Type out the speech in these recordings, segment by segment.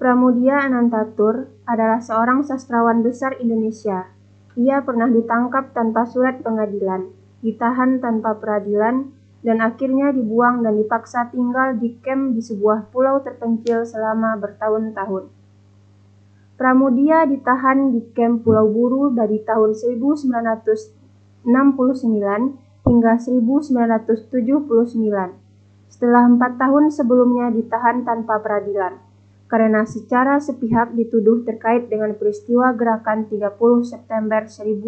Pramoedya Anantatur adalah seorang sastrawan besar Indonesia. Ia pernah ditangkap tanpa surat pengadilan, ditahan tanpa peradilan, dan akhirnya dibuang dan dipaksa tinggal di kamp di sebuah pulau terpencil selama bertahun-tahun. Pramoedya ditahan di kamp Pulau Buru dari tahun 1969 hingga 1979. Setelah 4 tahun sebelumnya ditahan tanpa peradilan, karena secara sepihak dituduh terkait dengan peristiwa gerakan 30 September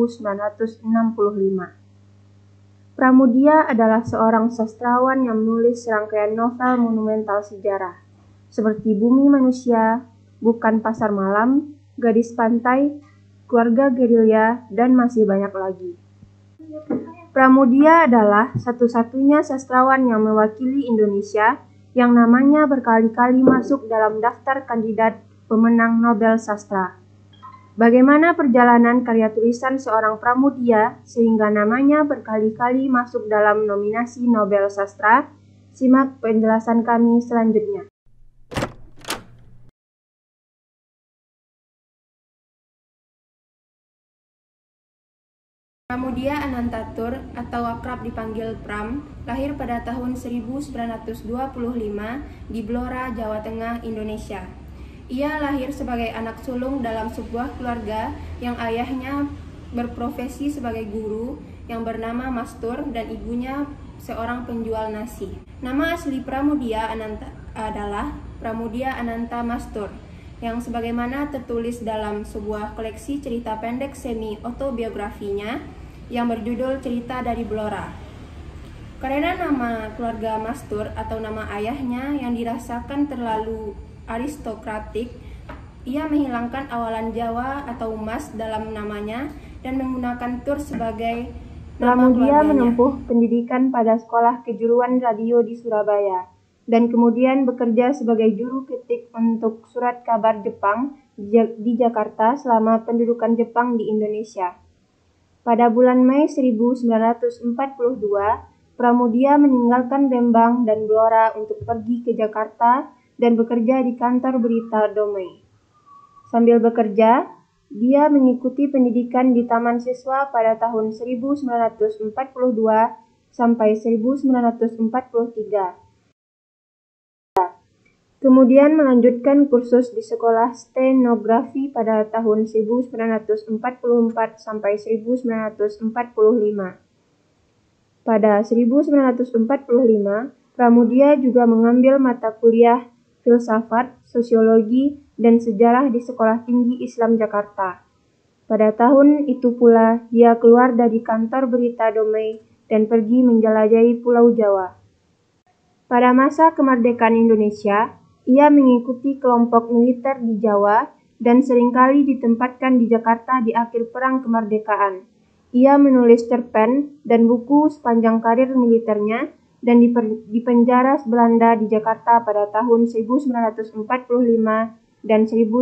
1965. Pramoedya adalah seorang sastrawan yang menulis serangkaian novel monumental sejarah, seperti Bumi Manusia, Bukan Pasar Malam, Gadis Pantai, Keluarga Gerilya, dan masih banyak lagi. Pramoedya adalah satu-satunya sastrawan yang mewakili Indonesia yang namanya berkali-kali masuk dalam daftar kandidat pemenang Nobel Sastra. Bagaimana perjalanan karya tulisan seorang Pramoedya sehingga namanya berkali-kali masuk dalam nominasi Nobel Sastra? Simak penjelasan kami selanjutnya. Pramoedya Anantatur atau akrab dipanggil Pram, lahir pada tahun 1925 di Blora, Jawa Tengah, Indonesia. Ia lahir sebagai anak sulung dalam sebuah keluarga yang ayahnya berprofesi sebagai guru yang bernama Mastur dan ibunya seorang penjual nasi. Nama asli Pramoedya adalah Pramoedya Ananta Mastur, yang sebagaimana tertulis dalam sebuah koleksi cerita pendek semi-autobiografinya yang berjudul Cerita dari Blora. Karena nama keluarga Mastur atau nama ayahnya yang dirasakan terlalu aristokratik, ia menghilangkan awalan Jawa atau Mas dalam namanya dan menggunakan Tur sebagai nama keluarganya. Pramoedya menempuh pendidikan pada Sekolah Kejuruan Radio di Surabaya dan kemudian bekerja sebagai juru ketik untuk surat kabar Jepang di Jakarta selama pendudukan Jepang di Indonesia. Pada bulan Mei 1942, Pramoedya meninggalkan Lembang dan Blora untuk pergi ke Jakarta dan bekerja di kantor berita Domei. Sambil bekerja, dia mengikuti pendidikan di Taman Siswa pada tahun 1942 sampai 1943. Kemudian melanjutkan kursus di Sekolah Stenografi pada tahun 1944 sampai 1945. Pada 1945, Pramoedya juga mengambil mata kuliah filsafat, sosiologi, dan sejarah di Sekolah Tinggi Islam Jakarta. Pada tahun itu pula, dia keluar dari kantor berita Domei dan pergi menjelajahi Pulau Jawa. Pada masa kemerdekaan Indonesia, ia mengikuti kelompok militer di Jawa dan seringkali ditempatkan di Jakarta di akhir Perang Kemerdekaan. Ia menulis cerpen dan buku sepanjang karir militernya dan dipenjara Belanda di Jakarta pada tahun 1945 dan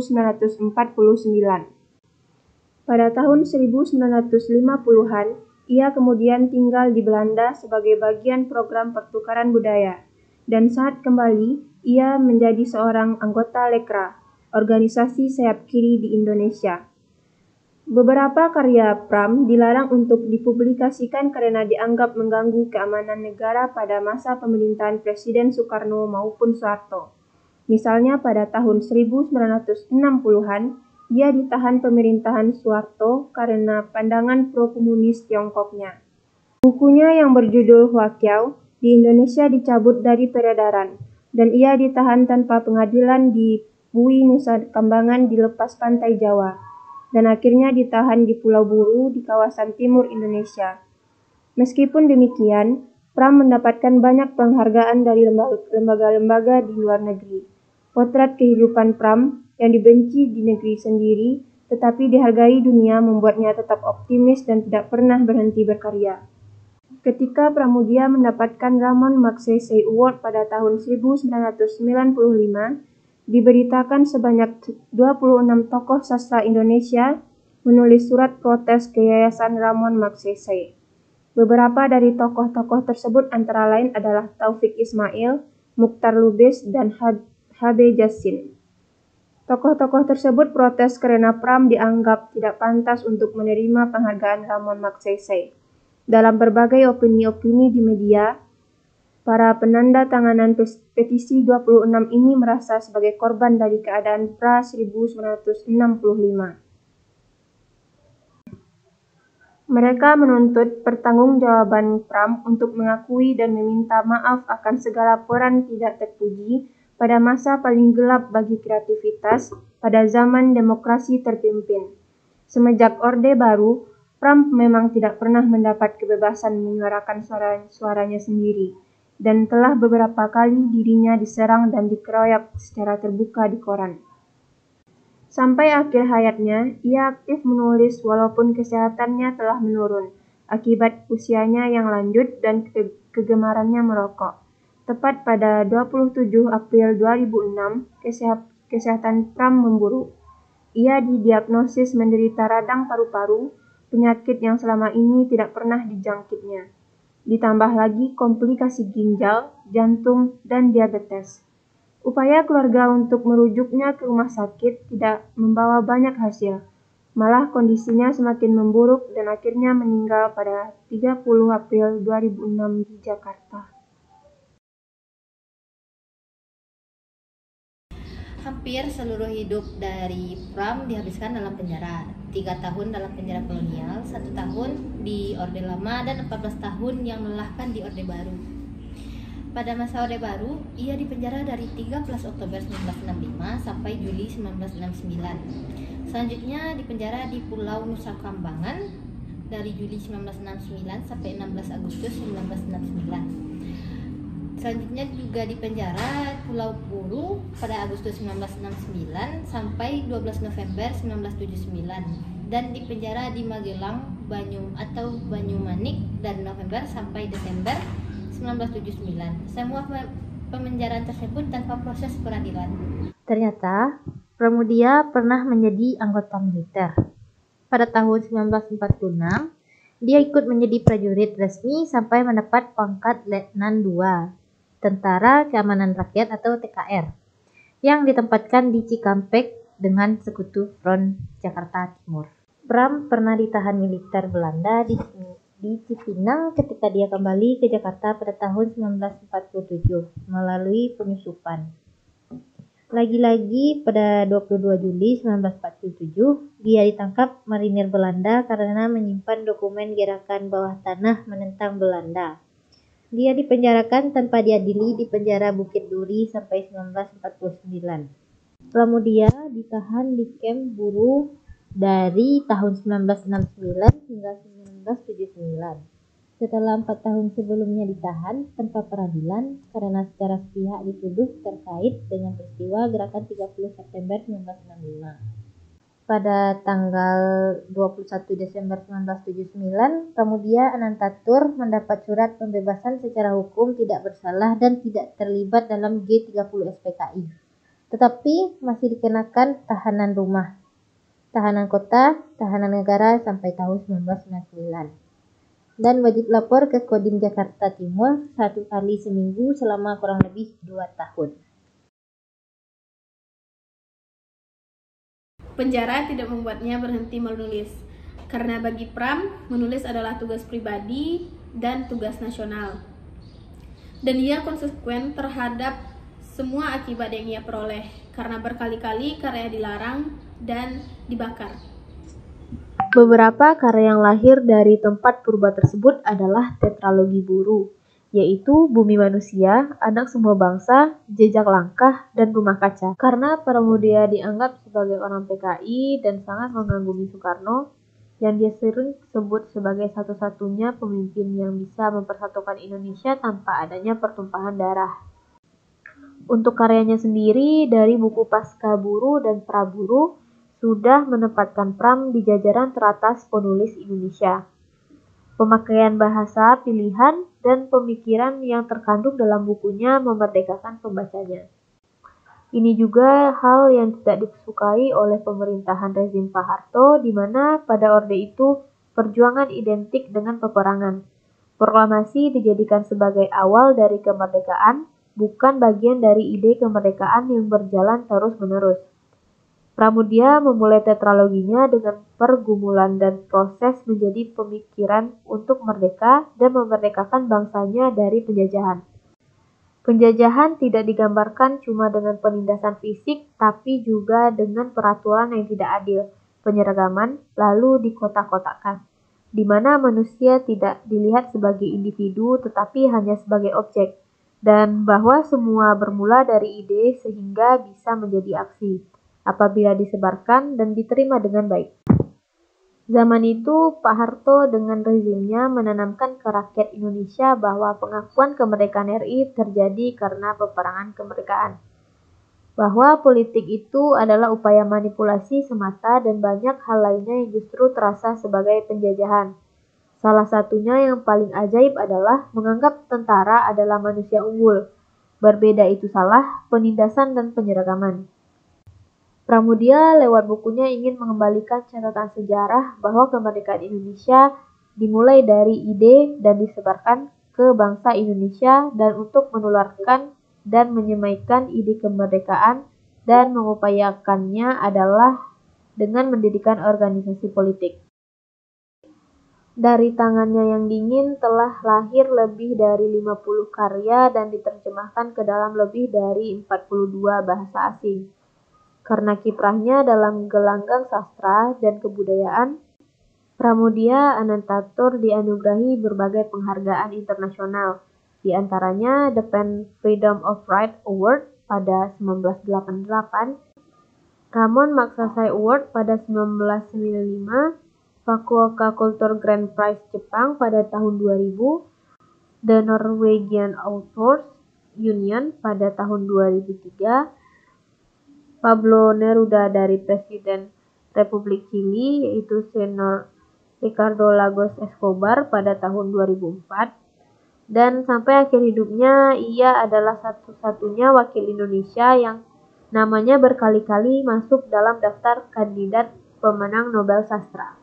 1949. Pada tahun 1950-an, ia kemudian tinggal di Belanda sebagai bagian program pertukaran budaya. Dan saat kembali, ia menjadi seorang anggota Lekra, organisasi sayap kiri di Indonesia. Beberapa karya Pram dilarang untuk dipublikasikan karena dianggap mengganggu keamanan negara pada masa pemerintahan Presiden Soekarno maupun Soeharto. Misalnya pada tahun 1960-an, ia ditahan pemerintahan Soeharto karena pandangan pro-komunis Tiongkoknya. Bukunya yang berjudul Hwakiao di Indonesia dicabut dari peredaran, dan ia ditahan tanpa pengadilan di Bui Nusa Kambangan di lepas pantai Jawa, dan akhirnya ditahan di Pulau Buru di kawasan timur Indonesia. Meskipun demikian, Pram mendapatkan banyak penghargaan dari lembaga-lembaga di luar negeri. Potret kehidupan Pram yang dibenci di negeri sendiri, tetapi dihargai dunia membuatnya tetap optimis dan tidak pernah berhenti berkarya. Ketika Pramoedya mendapatkan Ramon Magsaysay Award pada tahun 1995, diberitakan sebanyak 26 tokoh sastra Indonesia menulis surat protes ke Yayasan Ramon Magsaysay. Beberapa dari tokoh-tokoh tersebut antara lain adalah Taufik Ismail, Mukhtar Lubis, dan H.B. Jassin. Tokoh-tokoh tersebut protes karena Pram dianggap tidak pantas untuk menerima penghargaan Ramon Magsaysay. Dalam berbagai opini-opini di media, para penanda tanganan petisi 26 ini merasa sebagai korban dari keadaan pra-1965. Mereka menuntut pertanggungjawaban Pram untuk mengakui dan meminta maaf akan segala peran tidak terpuji pada masa paling gelap bagi kreativitas pada zaman demokrasi terpimpin. Semenjak Orde Baru, Pram memang tidak pernah mendapat kebebasan menyuarakan suaranya sendiri, dan telah beberapa kali dirinya diserang dan dikeroyok secara terbuka di koran. Sampai akhir hayatnya, ia aktif menulis walaupun kesehatannya telah menurun akibat usianya yang lanjut dan kegemarannya merokok. Tepat pada 27 April 2006, kesehatan Pram memburuk. Ia didiagnosis menderita radang paru-paru, penyakit yang selama ini tidak pernah dijangkitnya. Ditambah lagi komplikasi ginjal, jantung, dan diabetes. Upaya keluarga untuk merujuknya ke rumah sakit tidak membawa banyak hasil. Malah kondisinya semakin memburuk dan akhirnya meninggal pada 30 April 2006 di Jakarta. Hampir seluruh hidup dari Pram dihabiskan dalam penjara. 3 tahun dalam penjara kolonial, 1 tahun di Orde Lama, dan 14 tahun yang melelahkan di Orde Baru. Pada masa Orde Baru, ia dipenjara dari 13 Oktober 1965 sampai Juli 1969. Selanjutnya dipenjara di Pulau Nusa Kambangan dari Juli 1969 sampai 16 Agustus 1969. Selanjutnya juga dipenjara Pulau Buru pada Agustus 1969 sampai 12 November 1979, dan dipenjara di Magelang, Banyumanik dari November sampai Desember 1979. Semua pemenjaraan tersebut tanpa proses peradilan. Ternyata, Pramudia pernah menjadi anggota militer. Pada tahun 1946, dia ikut menjadi prajurit resmi sampai mendapat pangkat Letnan II, Tentara Keamanan Rakyat atau TKR, yang ditempatkan di Cikampek dengan Sekutu Front Jakarta Timur. Pram pernah ditahan militer Belanda di Cipinang ketika dia kembali ke Jakarta pada tahun 1947 melalui penyusupan. Lagi-lagi pada 22 Juli 1947, dia ditangkap marinir Belanda karena menyimpan dokumen gerakan bawah tanah menentang Belanda. Dia dipenjarakan tanpa diadili di penjara Bukit Duri sampai 1949. Pramudia ditahan di kamp buruh dari tahun 1969 hingga 1979. Setelah 4 tahun sebelumnya ditahan tanpa peradilan karena secara sepihak dituduh terkait dengan peristiwa gerakan 30 September 1965. Pada tanggal 21 Desember 1979, Pramudia Anantatur mendapat surat pembebasan secara hukum tidak bersalah dan tidak terlibat dalam G30 SPKI. Tetapi masih dikenakan tahanan rumah, tahanan kota, tahanan negara sampai tahun 1999. Dan wajib lapor ke Kodim Jakarta Timur 1 kali seminggu selama kurang lebih 2 tahun. Penjara tidak membuatnya berhenti menulis, karena bagi Pram, menulis adalah tugas pribadi dan tugas nasional. Dan ia konsekuen terhadap semua akibat yang ia peroleh, karena berkali-kali karya dilarang dan dibakar. Beberapa karya yang lahir dari tempat purba tersebut adalah tetralogi Buru, yaitu Bumi Manusia, Anak Semua Bangsa, Jejak Langkah, dan Rumah Kaca. Karena Pramudia dianggap sebagai orang PKI dan sangat mengagumi Soekarno, yang dia sering sebut sebagai satu-satunya pemimpin yang bisa mempersatukan Indonesia tanpa adanya pertumpahan darah. Untuk karyanya sendiri, dari buku Pasca Buru dan Praburu, sudah menempatkan Pram di jajaran teratas penulis Indonesia. Pemakaian bahasa pilihan dan pemikiran yang terkandung dalam bukunya memerdekakan pembacanya. Ini juga hal yang tidak disukai oleh pemerintahan rezim Pak Harto, di mana pada orde itu perjuangan identik dengan peperangan. Proklamasi dijadikan sebagai awal dari kemerdekaan, bukan bagian dari ide kemerdekaan yang berjalan terus-menerus. Pramudia memulai tetraloginya dengan pergumulan dan proses menjadi pemikiran untuk merdeka dan memerdekakan bangsanya dari penjajahan. Penjajahan tidak digambarkan cuma dengan penindasan fisik, tapi juga dengan peraturan yang tidak adil, penyeragaman, lalu dikotak-kotakkan, di mana manusia tidak dilihat sebagai individu tetapi hanya sebagai objek, dan bahwa semua bermula dari ide sehingga bisa menjadi aksi, apabila disebarkan dan diterima dengan baik. Zaman itu, Pak Harto dengan rezimnya menanamkan ke rakyat Indonesia bahwa pengakuan kemerdekaan RI terjadi karena peperangan kemerdekaan. Bahwa politik itu adalah upaya manipulasi semata dan banyak hal lainnya yang justru terasa sebagai penjajahan. Salah satunya yang paling ajaib adalah menganggap tentara adalah manusia unggul. Berbeda itu salah, penindasan dan penyeragaman. Pramudia lewat bukunya ingin mengembalikan catatan sejarah bahwa kemerdekaan Indonesia dimulai dari ide dan disebarkan ke bangsa Indonesia dan untuk menularkan dan menyemaikan ide kemerdekaan dan mengupayakannya adalah dengan mendirikan organisasi politik. Dari tangannya yang dingin telah lahir lebih dari 50 karya dan diterjemahkan ke dalam lebih dari 42 bahasa asing. Karena kiprahnya dalam gelanggang sastra dan kebudayaan, Pramudia Anantatur dianugerahi berbagai penghargaan internasional, di antaranya The Pen Freedom of Writing Award pada 1988, Ramon Magsaysay Award pada 1995, Fukuoka Culture Grand Prize Jepang pada tahun 2000, The Norwegian Authors Union pada tahun 2003, Pablo Neruda dari Presiden Republik Chili yaitu Senor Ricardo Lagos Escobar pada tahun 2004, dan sampai akhir hidupnya ia adalah satu-satunya wakil Indonesia yang namanya berkali-kali masuk dalam daftar kandidat pemenang Nobel Sastra.